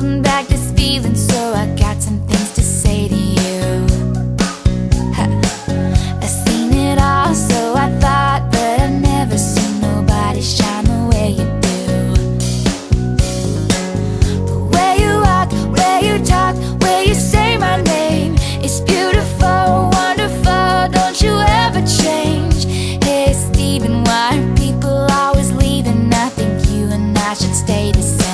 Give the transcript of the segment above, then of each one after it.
holding back this feeling, so I got some things to say to you. I've seen it all, so I thought, but I've never seen nobody shine the way you do. The way you walk, way you talk, way you say my name, it's beautiful, wonderful, don't you ever change. Hey Stephen, why are people always leaving? I think you and I should stay the same.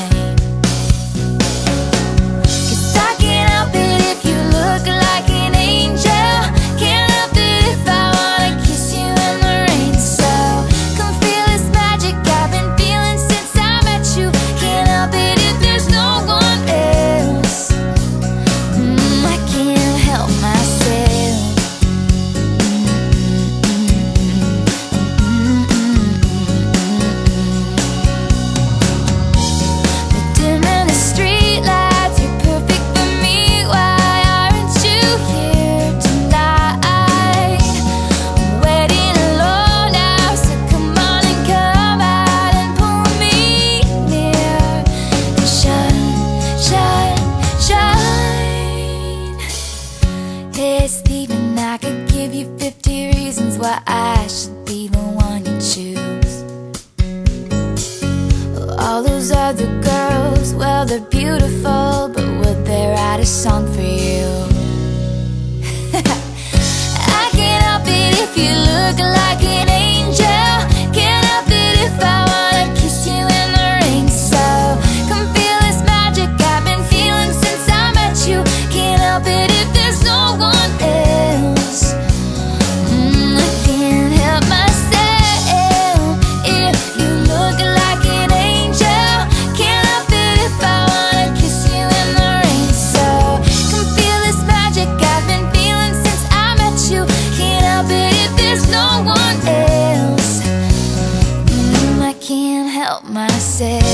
Hey Stephen, I could give you 50 reasons why I should be the one you choose. All those other girls, well, they're beautiful, but would they write a song for you? I can't help it if you look like an angel. Can't help it if I wanna kiss you in the rain. So come feel this magic I've been feeling since I met you. Can't help it if there's no one else. I can't help myself if you look like an angel. Can't help it if I wanna kiss you in the rain. So come feel this magic I've been feeling since I met you. Can't help it if there's no one else. I can't help myself.